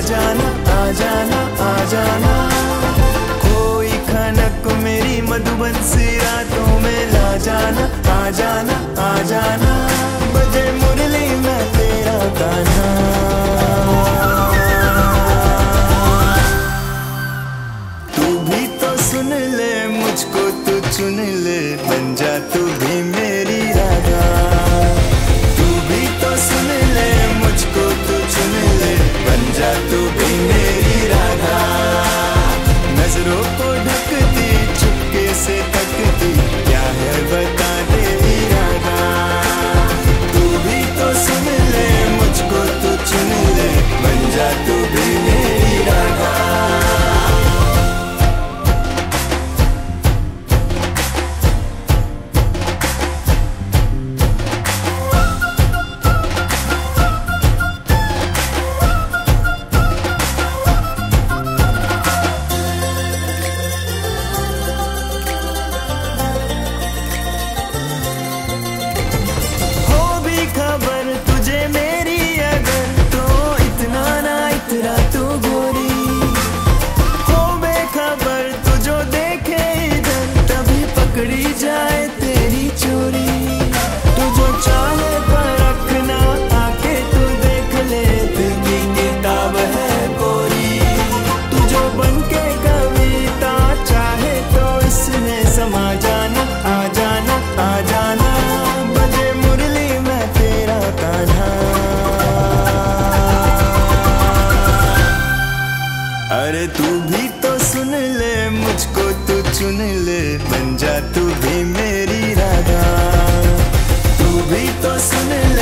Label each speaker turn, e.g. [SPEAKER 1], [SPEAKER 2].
[SPEAKER 1] जाना आ जाना आ जाना। कोई खनक मेरी मधुबन सी रातों में ला जाना आ जाना आ जाना। बजे मुरली मैं तेरा कान्हा। तू भी तो सुन ले मुझको, तू चुन ले, बन जा तू भी मेरी राधा। तू भी तो सुन ले मुझको, तू चुन ले, बन जा तू भी मेरी राधा। नजरों को ढकती चुपके से तकती, क्या है बता दे इरादा। तू भी तो सुन ले मुझको, तू चुन ले, बन जा तू भी मेरी राधा। खबर तुझे मेरी अगर, तो इतना ना इतरा तू गोरी। हो बेखबर तू जो देखे इधर, तभी पकड़ी जाए तेरी चोरी। तू जो चाहे परखना आके तू देख ले, दिल की किताब है कोरी। तू जो बन के कविता चाहे तो इसमें समा जाना आ जाना आ जाना। बजे मुरली मैं तेरा कान्हा। अरे तू भी तो सुन ले मुझको, तू चुन ले, बन जा तू भी मेरी राधा। तू भी तो सुन ले